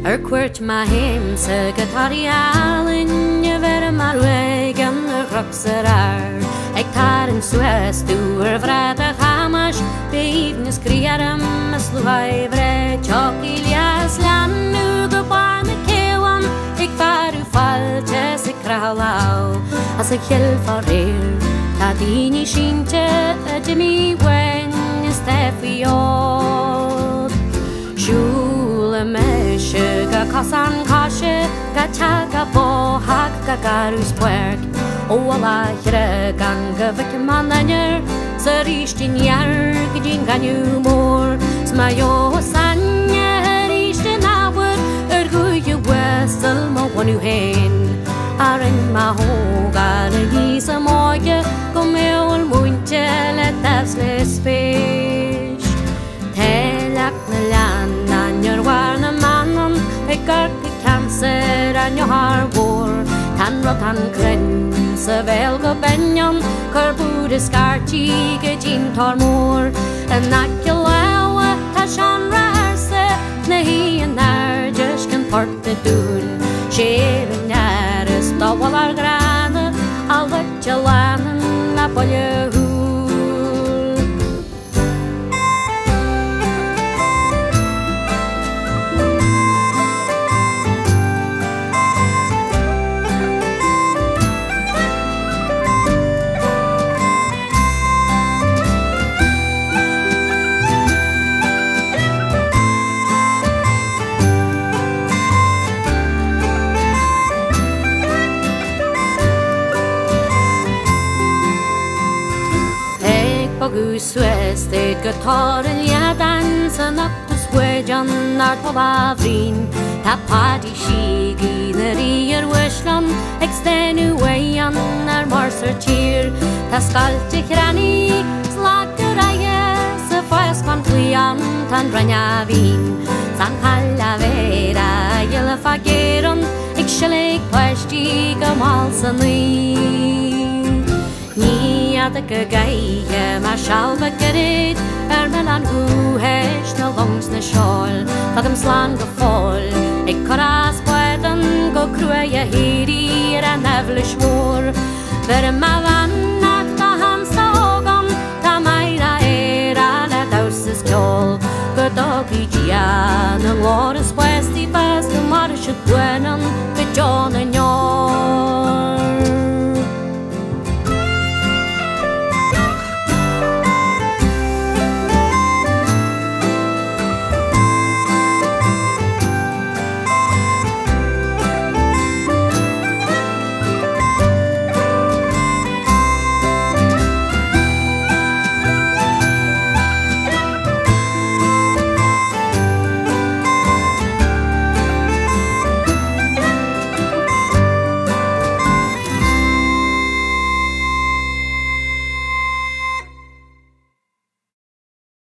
Cuirt ma héimsa go tarí alin je ver mar wegan roxar ag tar an Suez dúr vrad a chamas beivnes kriaram as luhaivre chokilias lannu go barna kewan ag faru falte sa kralau as a chel farir ta dini sinte a dimi wen stefiod shula meshe ga kasan kashe ga chaga bo hak ga garus puerk o ala hre ganga vik mananer zaristin yar gdin ganyu mor smayo sanya ristin awur erguye wesel mo wanu hen aren ma ho gar gisa moye komel munche let tasles fish telak lan nyer warna manon ekar cancer an your harbor tan rotan kren sa velga benyon karbud skarchi gejin tormor an akelawa tashan rase nahi anar just kan porte dun sheren nares tawalar grana alvat jalanan la polyehu Suez det guitaren ja dansen upp till swejan när på lavrin ta party shigi när i Westland extenuayan när marser cheer ta skalte krani slageraje så fast kan flyam tan branja vin san kalla vera jela fageron ik shalek plastik amalsani Niada gaia ma shalva gerit melan hu hesh na longs na shol fagam slan go fall ik karas poetan go kruja hiri era navlish war ver ma vanna ta hamsta ogon ta maira era la dauses kol go dogi gia na lores westi pas no marsh buenan be jona